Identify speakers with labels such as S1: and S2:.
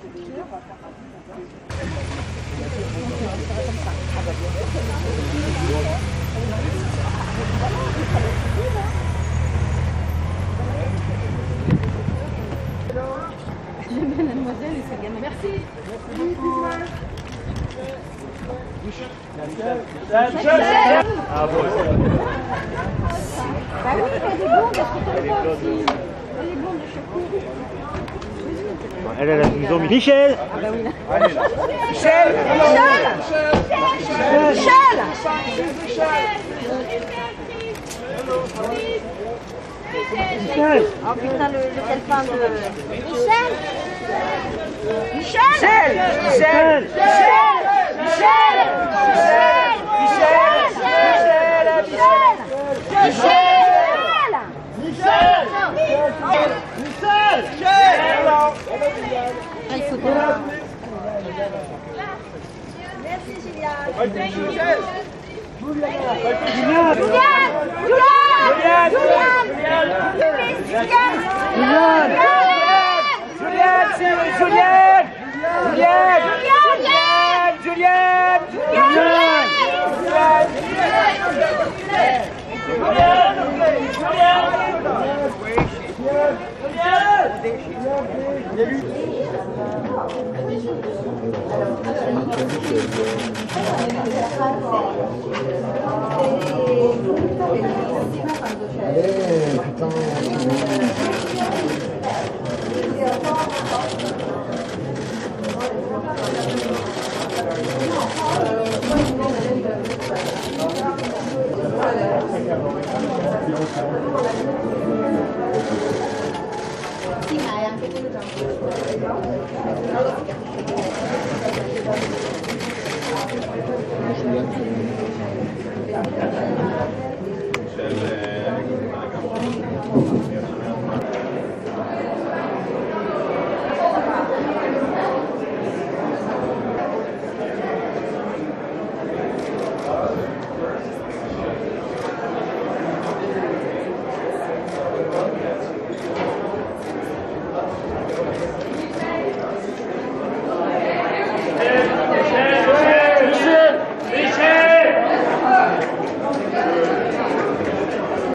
S1: J'aime bien la demoiselle et ce gamin. Merci.
S2: Ah bon.
S1: Bah oui, il y a des blondes, elle se aussi. Elle est blonde de chaque
S2: Elle a la maison. Michel.
S1: Ah bah oui.
S3: Michel.
S1: Michel. Oh putain, le calepin de... Michel. Il faut bien.
S3: Merci Julianne. Sì, ma è anche quello già.